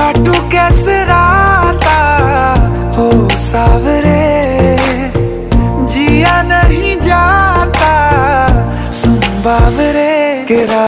काटू कैसे राता हो सावरे, जिया नहीं जाता सुन बावरे के